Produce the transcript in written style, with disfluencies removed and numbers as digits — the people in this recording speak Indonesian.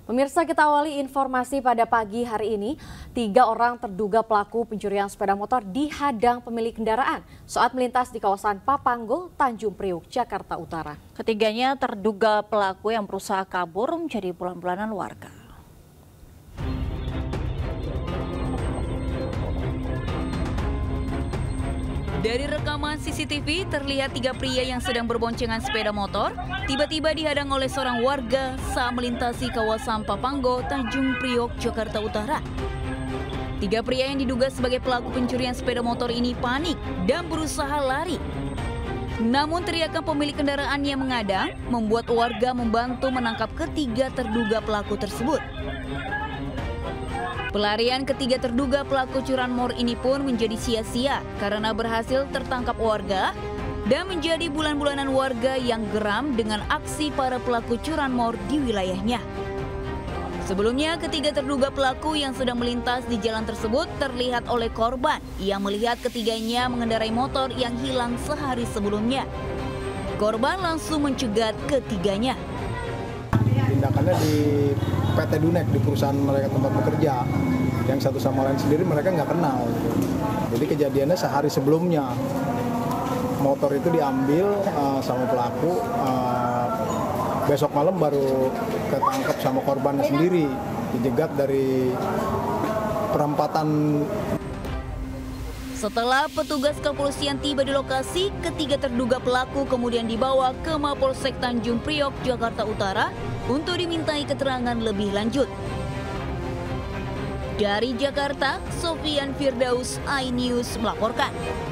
Pemirsa, kita awali informasi pada pagi hari ini. 3 orang terduga pelaku pencurian sepeda motor dihadang pemilik kendaraan saat melintas di kawasan Papanggo, Tanjung Priok, Jakarta Utara. Ketiganya terduga pelaku yang berusaha kabur menjadi bulan-bulanan warga. Dari rekaman CCTV terlihat 3 pria yang sedang berboncengan sepeda motor tiba-tiba dihadang oleh seorang warga saat melintasi kawasan Papanggo, Tanjung Priok, Jakarta Utara. 3 pria yang diduga sebagai pelaku pencurian sepeda motor ini panik dan berusaha lari. Namun teriakan pemilik kendaraan yang mengadang membuat warga membantu menangkap ketiga terduga pelaku tersebut. Pelarian ketiga terduga pelaku curanmor ini pun menjadi sia-sia karena berhasil tertangkap warga dan menjadi bulan-bulanan warga yang geram dengan aksi para pelaku curanmor di wilayahnya. Sebelumnya, ketiga terduga pelaku yang sedang melintas di jalan tersebut terlihat oleh korban yang melihat ketiganya mengendarai motor yang hilang sehari sebelumnya. Korban langsung mencegat ketiganya. Tindakannya di PT Dunek, di perusahaan mereka tempat bekerja, yang satu sama lain sendiri mereka nggak kenal. Jadi kejadiannya sehari sebelumnya motor itu diambil sama pelaku, besok malam baru ketangkep sama korbannya sendiri, dijegat dari perempatan. Setelah petugas kepolisian tiba di lokasi, ketiga terduga pelaku kemudian dibawa ke Mapolsek Tanjung Priok, Jakarta Utara untuk dimintai keterangan lebih lanjut. Dari Jakarta, Sofian Firdaus, iNews melaporkan.